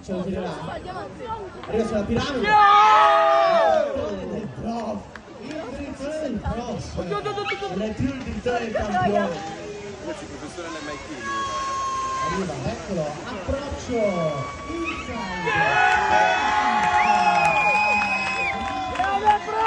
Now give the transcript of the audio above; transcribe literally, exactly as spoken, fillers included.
Ce lo tirerà. Arriva sulla piramide. Del prof. Il drizzone del prof. Non è più il drizzone del campione. Invece il professore l'M I T. Arriva, eccolo, approccio. Grande prof!